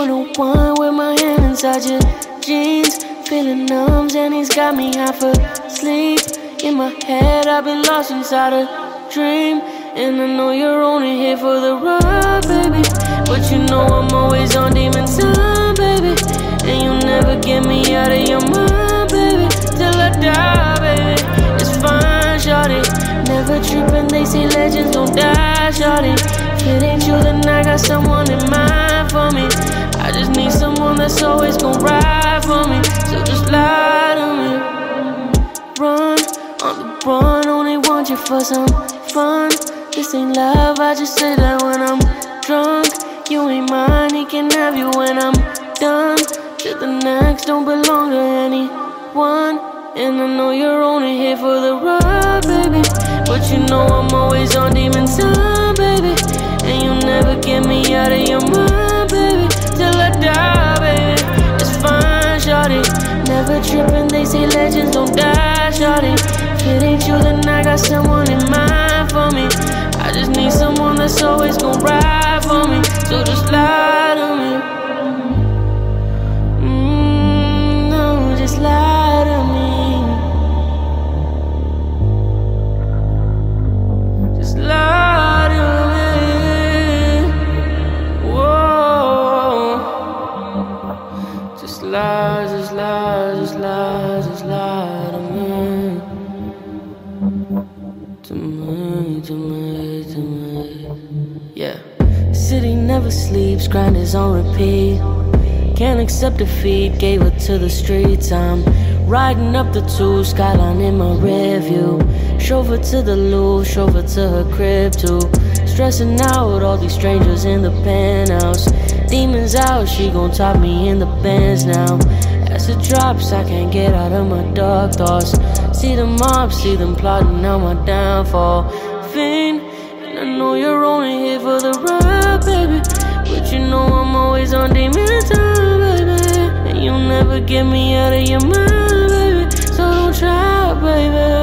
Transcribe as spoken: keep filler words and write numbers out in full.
one oh one with my hand inside your jeans, feeling numbs and he's got me half asleep. In my head I've been lost inside a dream, and I know you're only here for the ride, baby, but you know I'm always on demon time, baby, and you never get me out of your mind, baby, till I die, baby. It's fine, shawty, never tripping, they say legends don't die, shawty. If it ain't you, then I got someone in mind for me. I just need someone that's always gon' ride for me, so just lie to me. Run, on the run, only want you for some fun. This ain't love, I just say that when I'm drunk. You ain't mine, he can have you when I'm done. To the next, don't belong to anyone, and I know you're only here for the ride, baby, but you know I'm always on demon time, baby, and you never get me out of your mind, baby, till I die, baby. It's fine, shawty, never tripping, they say legends don't die, shawty. If it ain't you, then I got someone in mind for me. I just need someone that's always gon' ride for me, so just lie to me. Mm, no, just lie to me. Just lie to me. Whoa. Just lie, just lie, just lie, just lie to me. To me, to me, to me. Yeah. City never sleeps, grind is on repeat. Can't accept defeat, gave it to the streets. I'm riding up the two, skyline in my rear view. Chauffeur to the loop, chauffeur to her crib too. Stressing out, all these strangers in the penthouse. Demons out, she gon' top me in the Benz now. As it drops, I can't get out of my dark thoughts. See them mob, see them plotting out my downfall. Fiend, and I know you're only here for the ride, baby, but you know I'm always on demon time, baby, and you'll never get me out of your mind, baby, so don't try, baby.